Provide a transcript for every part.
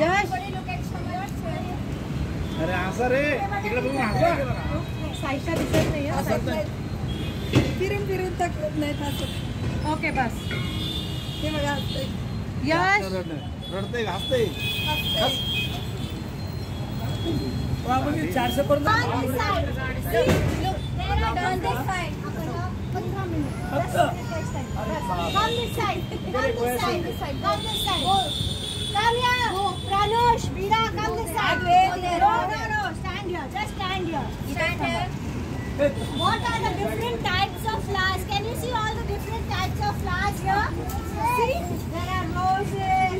यश अरे हसा रे इकडे बघून हसा साईशा दिसत नाही फिरून तक नाही हसत ओके बस हे बघा यश रडते हसते आपण 400 पर्यंत Come here, Pranush, Veera, come this side. No, stand here, just stand here. Stand here. What are the different types of flowers? Can you see all the different types of flowers here? See, there are roses.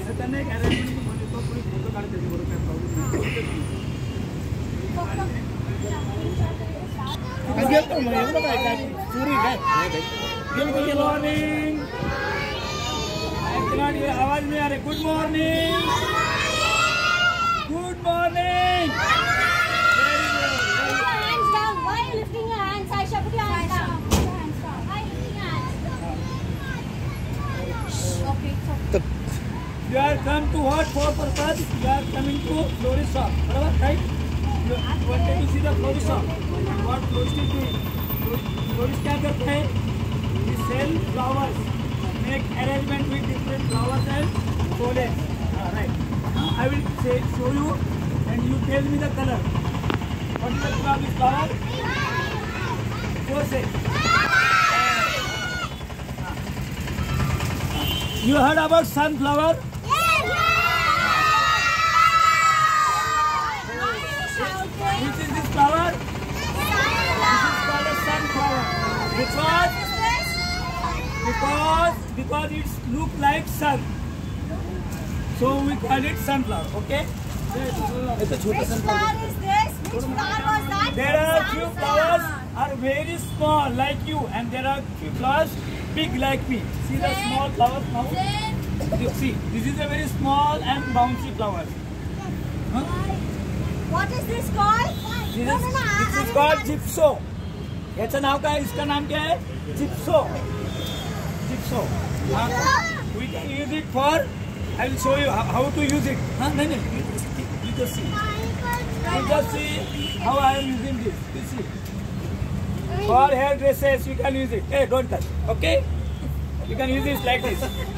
Good morning आवाज नहीं आ रही good morning good morning Put your hands down. Why are you lifting your hands? Aisha, put your hands down. Put your hands down. Why are you lifting your hands? Okay, it's okay. You are come to what for purpose? You are coming to florist shop, right? You wanted to see the florist shop. What florist is doing? Florist क्या करते हैं? We sell flowers, make arrangement with different flowers and pollen. Right. I will show you, and you tell me the color. What is the color of this flower? So say. You heard about sunflower? Which is this flower? This is called a sunflower. Because it look like sun. So we call it sunflower. Okay? Which flower is this? Which flower was that? There are few flowers are very small like you, and there are few flowers big like me. See the small flowers now? See, this is a very small and bouncy flower. Huh? What is this called? This is called gypso. याचं नाव काय? इसका नाम क्या है? Gypso. Gypso. We can use it for. I will show you how to use it. हाँ नहीं you just see. You just see how I am using this. You see. For hair dresses you can use it. Hey, don't touch. Okay? You can use it like this.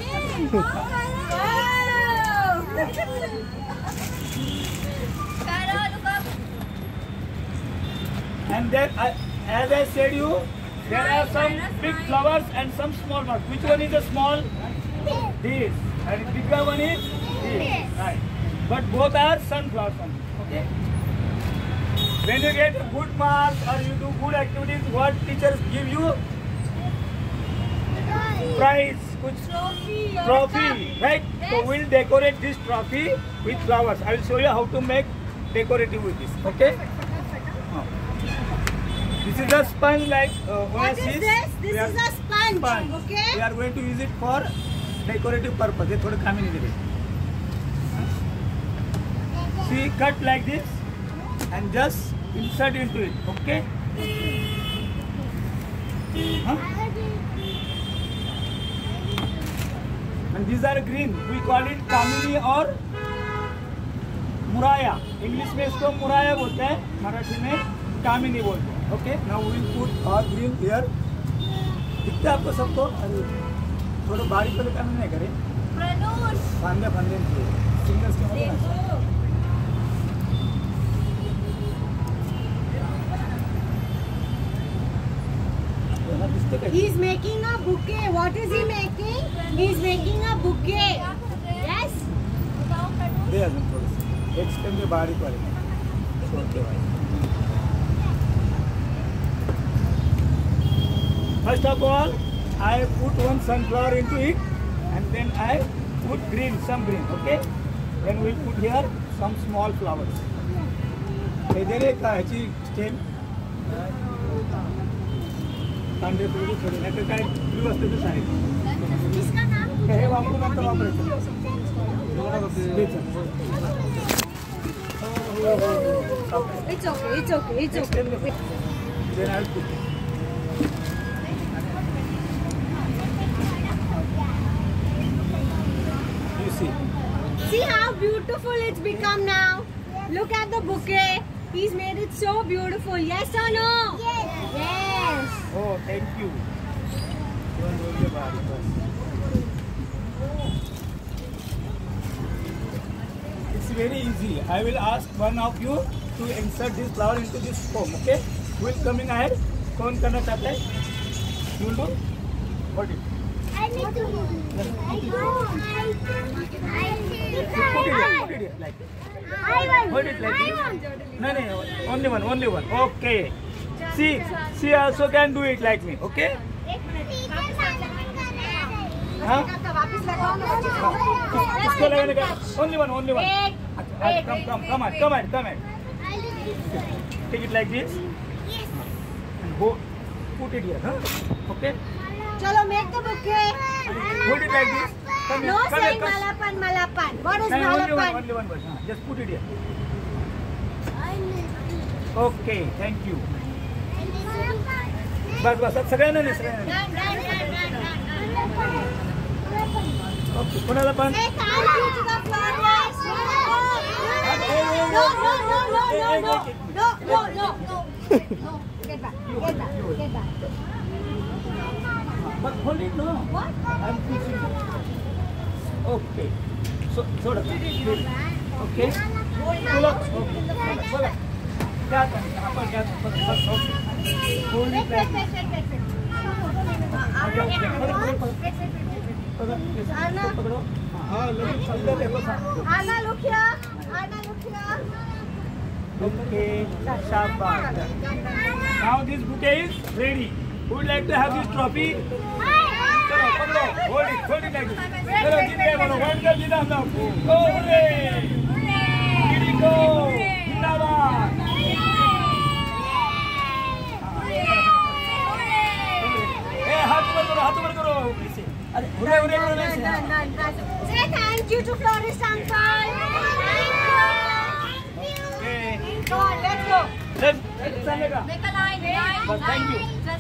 And then, as I said you, there are some big flowers and some small ones. Which one is the small? This. And the bigger one is this. Right. But both are sunflowers only. Okay? When you get good marks or you do good activities, what teachers give you? Prize. Trophy. Right? So we'll decorate this trophy with flowers. I will show you how to make decorative with this. Okay? This is a sponge like What is this? This is a sponge. Okay? We are going to use it for decorative purpose. ये थोड़े काम ही नहीं देंगे. See, cut like this and just insert into it. Okay? Huh? And these are green. We call it kamini or muraya. English में इसको मुराया बोलते हैं. मराठी में कामिनी बोलते हैं. Okay, now we will put our green here. दिखता है आपको सबको? थोड़ा बारीक वाले काम नहीं करें. फांदे fingers के मतलब. He is making a bouquet. What is he making? He is making a bouquet. Yes. दे अजून थोडंसं. एक स्टेम में बारीक वाले. छोटे वाले. First of all, I put one sunflower into it, and then I put some green, okay? Then we put here some small flowers. इधर एक ह्याची stem. तांबडे थोडी थोडी नाही तर काय ब्लू असते ते साईड. हे वापरून नंतर वापरायचं. It's okay. Then I'll put it. See how beautiful it's become now? Look at the bouquet. He's made it so beautiful. Yes or no? Yes. Yes. Oh, thank you. Don't worry about it. It's very easy. I will ask one of you to insert this flower into this foam. Okay? Who is coming ahead? कौन करना चाहता है? You will do? Hold it. I need to do it. Put it here, like. Hold it like this. No, only one. Okay. She also can do it like me. Okay? हाँ? किसको लगाने का? Only one. Come on. Take it like this. And go. Put it here, huh? Okay? Chalo, make the bouquet. Hold it like this. Come here. No Come saying here. malapan. What is No, malapan? only one. Just put it here. Okay, thank you. बस सगळ्यांना नाही. Okay, कोणाला पण? Say thank you to the flowers. No. Get back. But hold it, no. What? I'm pushing. Okay. So okay. Pull up. Okay. Hold it like this. Anna, look here. Okay. Shabash. Now this bouquet is ready. Who would like to have this trophy? चलो पकड़ो. Hold it like this. चलो जीत गए बोलो. One girl जीता हम लोग. Go hooray! Go! जिंदाबाद. हाथ ऊपर करो. अरे हूरे करो ऐसे. Say thank you to florist uncle. Okay. Come on, let's go. Let's चलेगा. Make a line. But thank you.